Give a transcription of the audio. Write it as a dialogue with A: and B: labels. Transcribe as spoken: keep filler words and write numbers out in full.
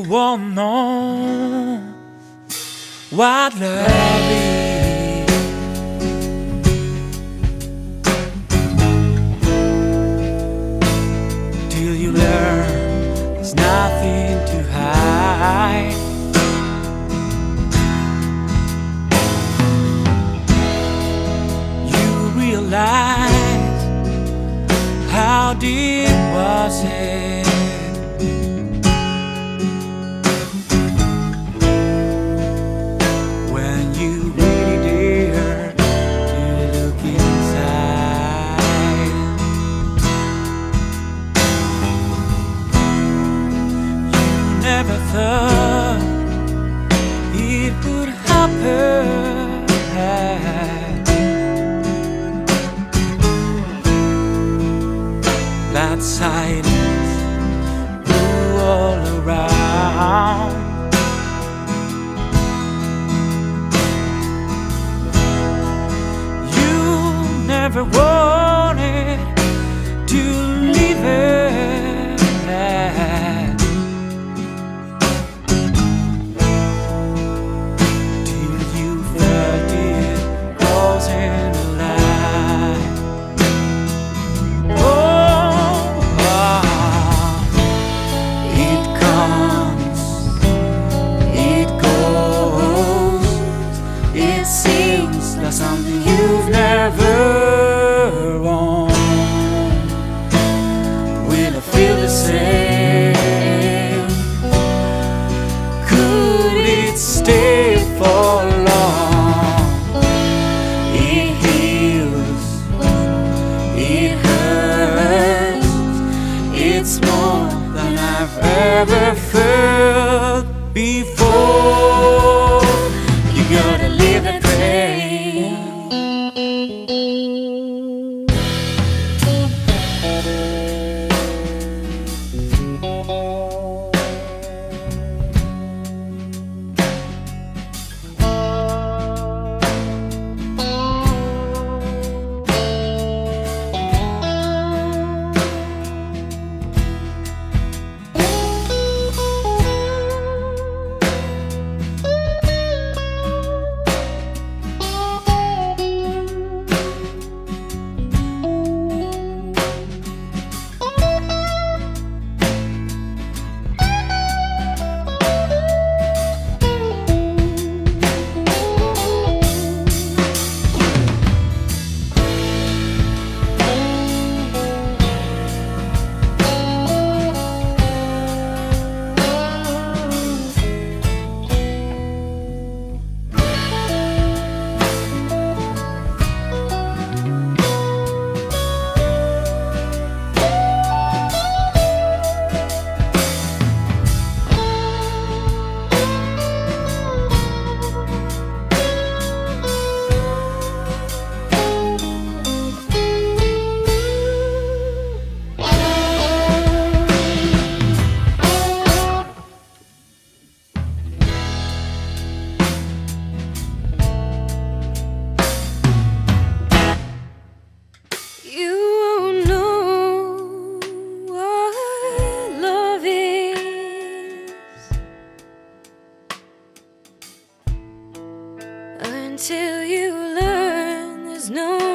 A: won't know what love is till you learn there's nothing to hide. You realize how deep was it? It would happen. That silence grew all around. You never wanted to leave it. Something you've never owned. Will I feel the same? Could it stay for long? It heals, it hurts, it's more than I've ever felt before. You gotta live that way.
B: Until you learn there's no